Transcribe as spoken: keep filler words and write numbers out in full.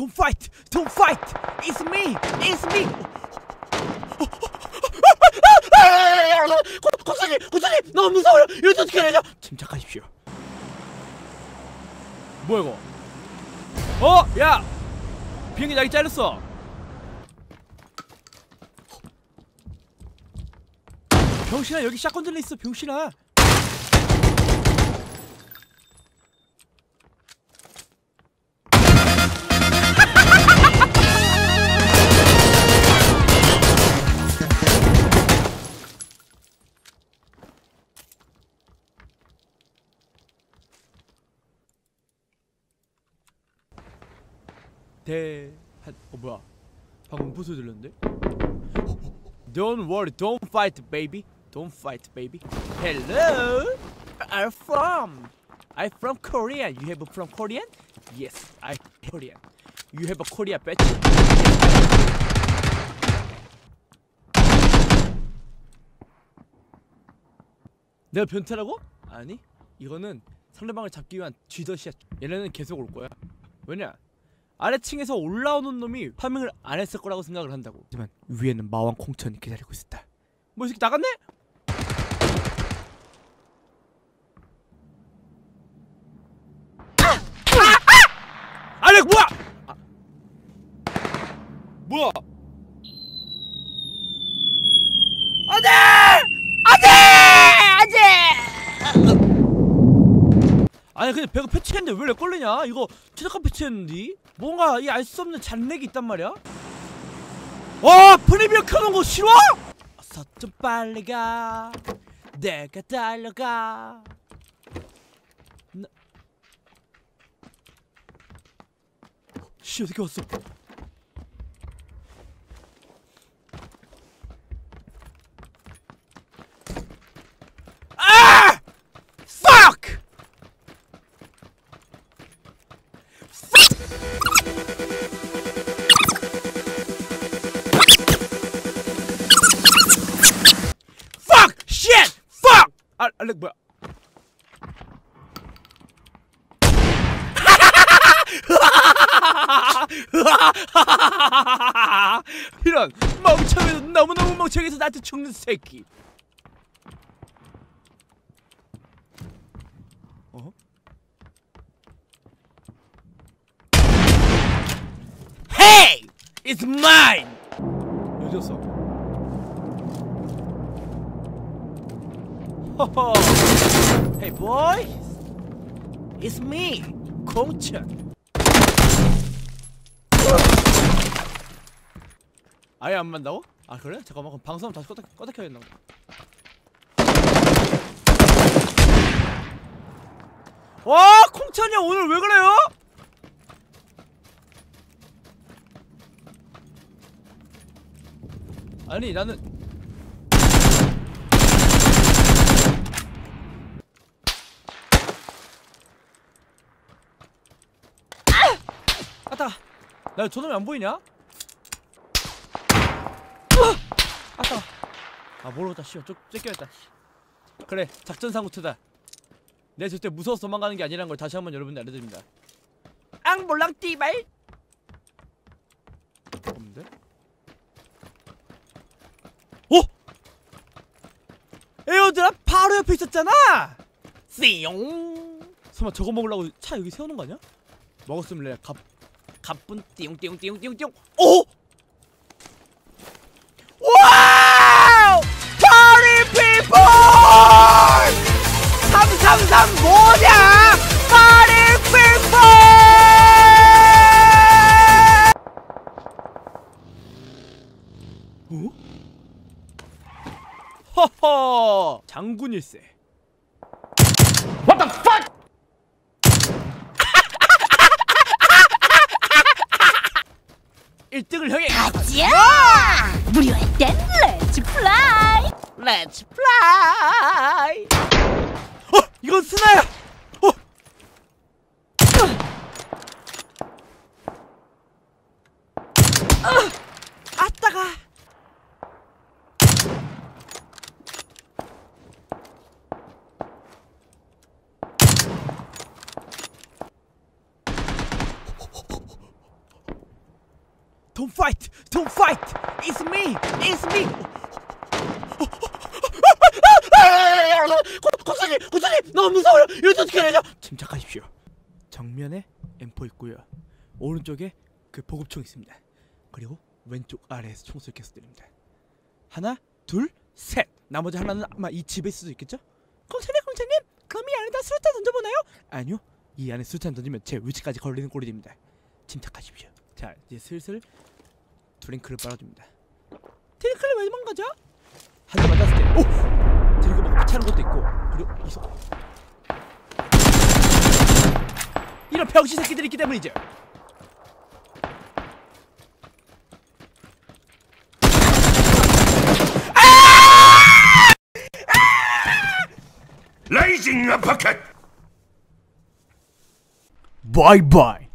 Don't fight! Don't fight! It's me! It's me! 고사님! 고사님! 너무 무서워요! 이거 어떻게 해야 되죠? 침착하십시오. 뭐야 이거? 어! 야! 비행기 날개 잘렸어! 병신아 여기 샷건 들려 있어 병신아! 대... 한... 어 뭐야 방금 무슨 소리 들렸는데? Don't worry, don't fight baby. Don't fight baby. Hello? I'm from I'm from Korea. You have a from Korean? Yes, I'm Korean. You have a Korea badge? 내가 변태라고? 아니 이거는 상대방을 잡기 위한 쥐덫이야. 얘네는 계속 올 거야. 왜냐? 아래층에서 올라오는 놈이 파밍을 안 했을 거라고 생각을 한다고. 하지만 위에는 마왕 콩천이 기다리고 있었다. 뭐 이 새끼 나갔네? 아! 아! 아! 아니 뭐야! 아. 뭐야? 안돼! 안돼! 안돼! 아니 근데 배가 패치했는데 왜 렉 걸리냐? 이거 최적화 패치했는데? 뭔가 이 알 수 없는 잔렉이 있단 말이야? 와! 프리미어 켜놓은 거 싫어? 어서 좀 빨리 가 내가 달려가 나... 씨 어떻게 왔어? 아! Fuck! Fuck! Shit! Fuck! 아, 알렉 뭐야? 이런 멍청해도 너무너무 멍청해서 나한테 죽는 새끼. 어? Hey! It's mine! 어디였어? 허허. Hey boy! It's me! 공천! 아예 안 만다고? 아 그래? 잠깐만 그럼 방송 다시 껐다, 껐다 켜야겠나 보다. 와! 콩천이 형 오늘 왜 그래요? 아니 나는 아따 나 저놈이 안 보이냐? 아따 아 모르겠다 씨발 쫓 쫓겨있다. 그래 작전상구트다. 내 절대 무서워서 도망가는 게 아니란 걸 다시 한번 여러분들 알려드립니다. 앙몰랑 띠발 없는데? 어? 에어드랍 바로 옆에 있었잖아! 띠용 설마 저거 먹으려고 차 여기 세우는 거 아니야? 먹었으면 내가 갑 갑분 띠용띠용띠용띠용띠용 오! 와우! 파리 피플! 삼삼삼 뭐냐! 파리 피플! 어? 허허! 장군일세. What the fuck? 일 등을 향해 가자! 무료할 땐 렛츠 플라이! 렛츠 플라이! 어! 이건 스나야! 어! 어! 아따가! Don't fight, don't fight. It's me, it's me. 고사님, 고사님, 너무 무서워요. 이거 어떻게 해야 되죠? 침착하십시오. 정면에 엠포 있고요. 오른쪽에 그 보급총 있습니다. 그리고 왼쪽 아래에서 총소리 계속 들립니다. 하나, 둘, 셋. 나머지 하나는 아마 이 집에 있을 수도 있겠죠? 공사님, 공사님, 그럼 이 안에다 수류탄 던져보나요? 아니요, 이 안에 수류탄 던지면 제 위치까지 걸리는 꼴이 됩니다. 침착하십시오. 자, 이제 슬슬 드링크를 빨아줍니다. 드링크를 왜 망가져? 한 대 맞았을 때, 오! 드링크 막 차는 것도 있고, 그리고 이속. 이런 병신 새끼들이 있기 때문이죠. Blazing uppercut! Bye bye.